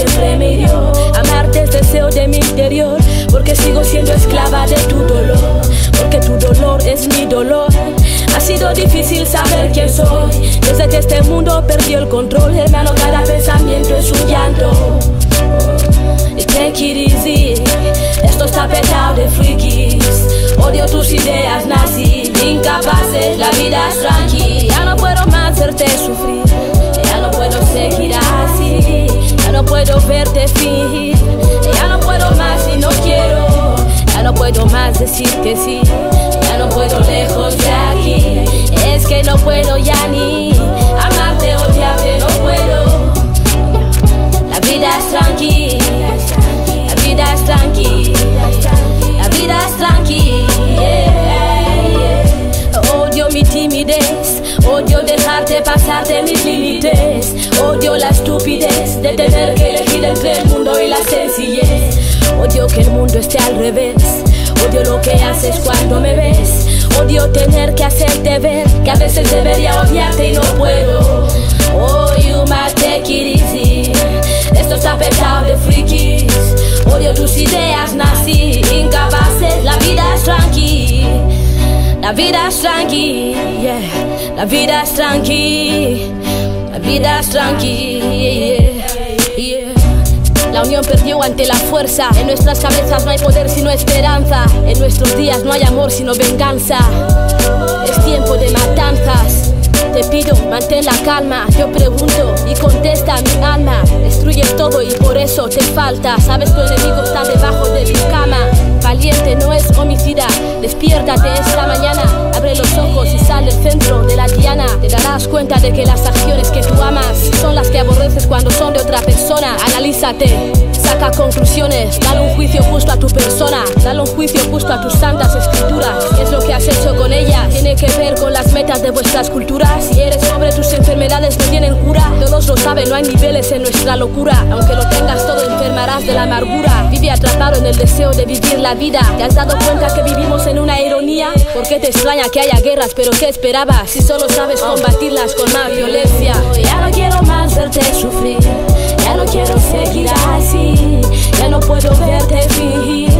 siempre me hirió. Amarte es deseo de mi interior, porque sigo siendo esclava de tu dolor, porque tu dolor es mi dolor. Ha sido difícil saber quién soy, desde que este mundo perdió el control. Hermano, cada pensamiento es un llanto. Take it easy, esto está petado de frikis. Odio tus ideas nazi, incapaces, la vida es tranqui. Ya no puedo más hacerte sufrir, ya no puedo seguir así, ya no puedo verte fingir, ya no puedo más y no quiero, ya no puedo más decir que sí, ya no puedo lejos de aquí. Es que no puedo ya ni amarte, odiarte, no puedo. La vida es tranqui, la vida es tranqui, la vida es tranqui, Odio mi timidez, odio dejarte pasar de mis límites, odio la estupidez de tener que elegir entre el mundo y la sencillez. Odio que el mundo esté al revés, odio lo que haces cuando me ves, odio tener que hacerte ver que a veces debería odiarte y no puedo. Oh, you must take it easy, esto está petado de frikis. Odio tus ideas nazi, incapaces, la vida es tranqui, la vida es tranqui, yeah. La vida es tranqui, la vida es tranqui, yeah, yeah. La unión perdió ante la fuerza, en nuestras cabezas no hay poder sino esperanza, en nuestros días no hay amor sino venganza. Es tiempo de matanzas. Te pido, mantén la calma, yo pregunto y contesta mi alma. Destruyes todo y por eso te falta. Sabes tu enemigo está debajo de tu cama. Valiente no es homicida, despiértate esta mañana. Abre los ojos y sal del centro de la diana. Te darás cuenta de que las acciones que tú amas son las que aborreces cuando son de otra persona. Analízate, saca conclusiones, dale un juicio justo a tu persona, dale un juicio justo a tus santas escrituras. ¿Qué es lo que has hecho con ellas? Tiene que ver con las metas de vuestras culturas. Si eres pobre, tus enfermedades no tienen cura. Todos lo saben, no hay niveles en nuestra locura. Aunque lo tengas todo, enfermarás de la amargura. Vive atrapado en el deseo de vivir la vida. ¿Te has dado cuenta que vivimos en una ironía? ¿Por qué te extraña que haya guerras? ¿Pero qué esperabas? Si solo sabes combatirlas con más violencia. Ya no quiero más verte sufrir, ya no quiero seguir así, ya no puedo verte fingir,